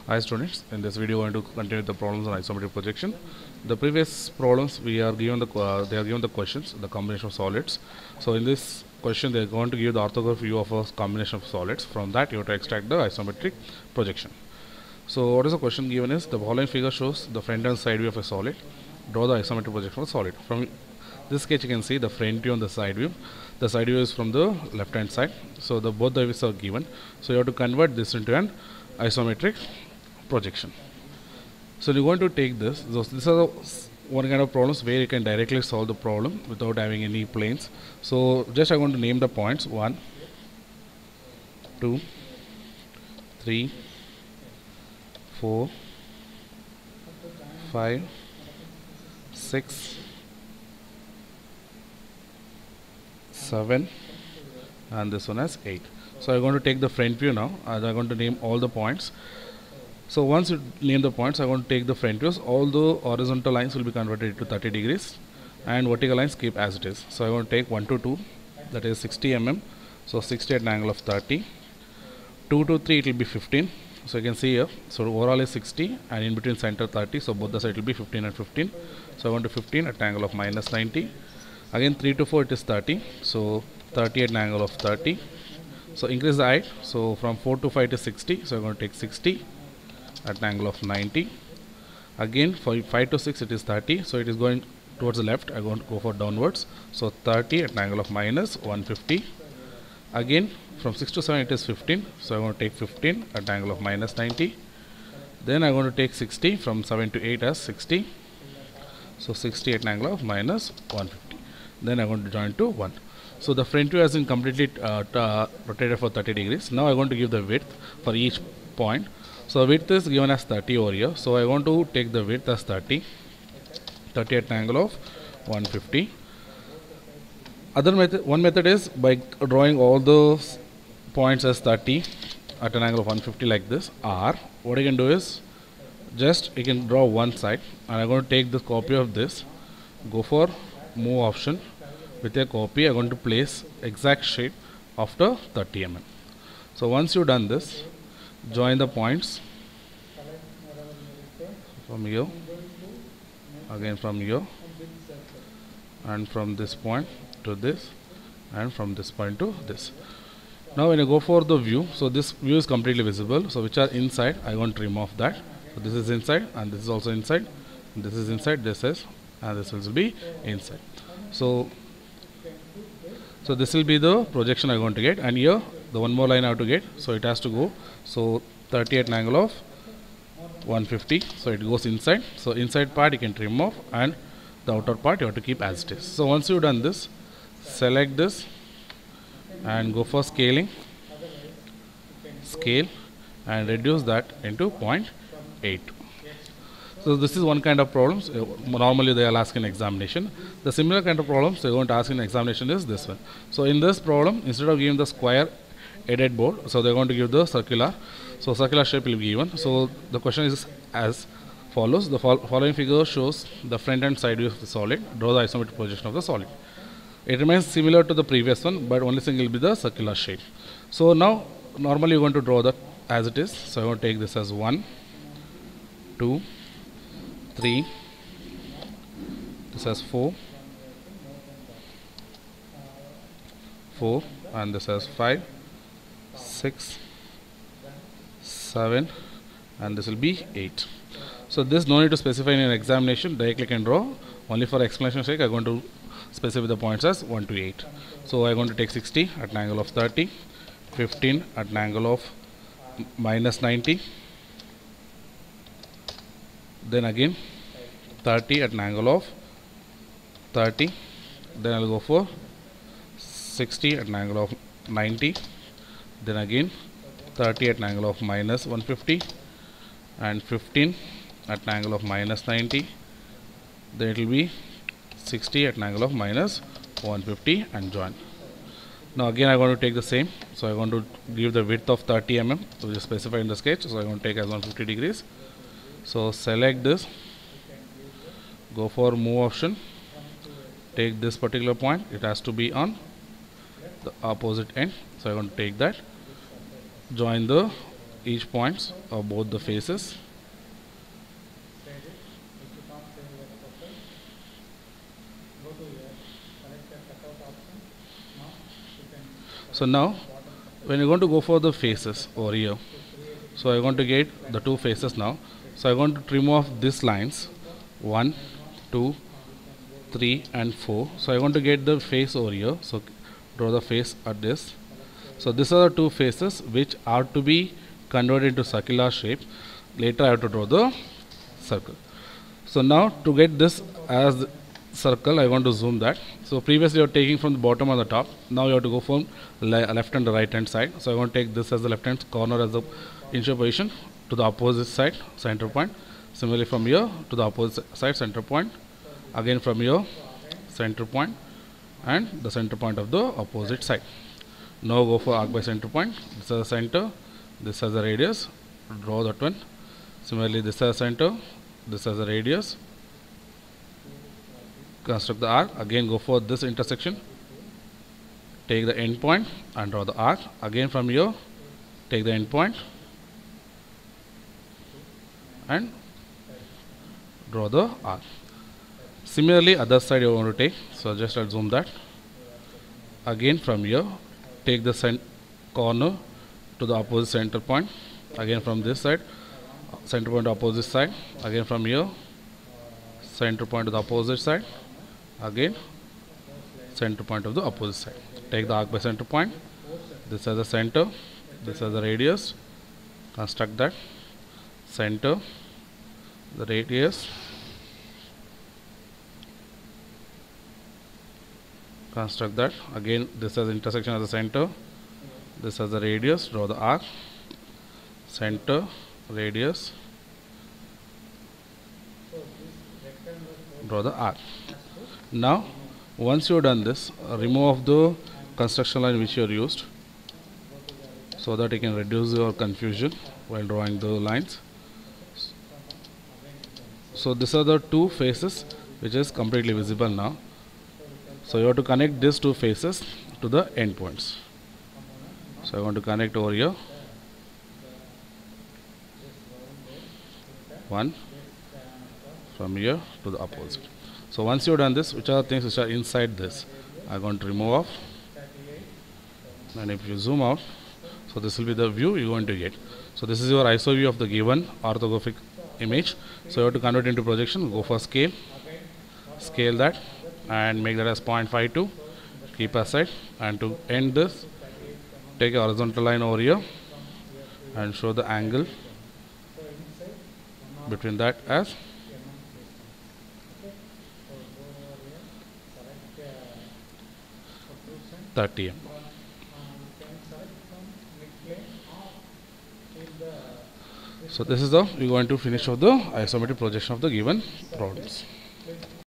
Hi students, in this video we are going to continue the problems on isometric projection. The previous problems we are given they are given the questions, the combination of solids. So in this question they are going to give the orthographic view of a combination of solids. From that you have to extract the isometric projection. So what is the question given is the following figure shows the front and side view of a solid. Draw the isometric projection of a solid. From this sketch you can see the front view and the side view. The side view is from the left hand side. So both the views are given. So you have to convert this into an isometric projection. So you're going to take this. These are one kind of problems where you can directly solve the problem without having any planes. So just I'm going to name the points 1, 2, 3, 4, 5, 6, 7, and this one as 8. So I'm going to take the front view now, and I'm going to name all the points. So once you name the points, I'm going to take the front views. All the horizontal lines will be converted to 30 degrees and vertical lines keep as it is. So I'm going to take 1 to 2, that is 60 mm. So 60 at an angle of 30. 2 to 3 it will be 15. So you can see here. So overall is 60 and in between center 30. So both the sides will be 15 and 15. So I want to 15 at an angle of minus 90. Again 3 to 4 it is 30. So 30 at an angle of 30. So increase the height. So from 4 to 5 it is 60. So I'm going to take 60 at an angle of 90. Again for 5 to 6 it is 30, so it is going towards the left. I'm going to go for downwards, so 30 at an angle of minus 150. Again from 6 to 7 it is 15, so I'm going to take 15 at an angle of minus 90. Then I'm going to take 60 from 7 to 8 as 60, so 60 at an angle of minus 150. Then I'm going to join to 1. So the front view has been completely rotated for 30 degrees. Now I'm going to give the width for each point. So width is given as 30 over here. So I want to take the width as 30 at an angle of 150. One method is by drawing all those points as 30 at an angle of 150 like this. Or what you can do is just you can draw one side, and I'm going to take the copy of this, go for move option. With a copy I'm going to place exact shape after 30 mm. So once you've done this, join the points from here, again from here, and from this point to this, and from this point to this. Now when I go for the view, so this view is completely visible, so which are inside I want to remove that. So this is inside and this is also inside, this is inside, this is, and this will be inside. So this will be the projection I want to get, and here the one more line I have to get, so it has to go. So 30 at an angle of 150, so it goes inside. So inside part you can trim off, and the outer part you have to keep as it is. So once you've done this, select this and go for scaling, scale, and reduce that into 0.8. So this is one kind of problems. Normally they will ask in examination. The similar kind of problems they are going to ask in examination is this one. So in this problem, instead of giving the square headed board, so they are going to give the circular. So circular shape will be given. So the question is as follows. The following figure shows the front and side view of the solid. Draw the isometric projection of the solid. It remains similar to the previous one, but only thing will be the circular shape. So now normally you are going to draw that as it is. So I want to take this as 1, 2, 3, this as 4, and this as 5, 6, 7, and this will be 8. So this no need to specify in an examination, directly can draw. Only for explanation sake I am going to specify the points as 1 to 8. So I am going to take 60 at an angle of 30, 15 at an angle of minus 90, then again 30 at an angle of 30, then I will go for 60 at an angle of 90, then again 30 at an angle of minus 150, and 15 at an angle of minus 90, then it will be 60 at an angle of minus 150, and join. Now again I am going to take the same. So I am going to give the width of 30 mm, which is specified in the sketch. So I am going to take as 150 degrees. So select this, go for move option, take this particular point, it has to be on the opposite end. So I'm going to take that, join the each points of both the faces. So now when you're going to go for the faces over here, so I'm going to get the two faces now. So I'm going to trim off these lines 1, 2, 3 and 4. So I'm going to get the face over here. So draw the face at this. So these are the two faces which are to be converted into circular shape. Later I have to draw the circle. So now to get this as circle, I want to zoom that. So previously you are taking from the bottom and the top. Now you have to go from left and the right hand side. So I want to take this as the left hand corner as the initial position to the opposite side center point. Similarly from here to the opposite side center point. Again from here center point and the center point of the opposite side. Now go for arc by center point. This is the center. This has the radius. Draw that one. Similarly this is the center. This has the radius. Construct the arc. Again go for this intersection. Take the end point and draw the arc. Again from here take the end point and draw the arc. Similarly other side you want to take. So just I'll zoom that. Again from here take the corner to the opposite center point. Again from this side center point to opposite side. Again from here center point to the opposite side. Again center point of the opposite side. Take the arc by center point. This is the center. This is the radius. Construct that. Center, the radius. Construct that. Again this is the intersection of the center. This is the radius. Draw the arc. Center, radius. Draw the arc. Now once you have done this, remove the construction line which you are used, so that you can reduce your confusion while drawing the lines. So these are the two faces which is completely visible now. So you have to connect these two faces to the endpoints. So I want to connect over here. One from here to the opposite. So once you have done this, which are the things which are inside this, I'm going to remove off. And if you zoom out, so this will be the view you're going to get. So this is your ISO view of the given orthographic image. So you have to convert into projection. Go for scale. Scale that and make that as 0.52. Keep aside. And to end this, take a horizontal line over here and show the angle between that as 30 mm. So this is the we're going to finish off the isometric projection of the given problems.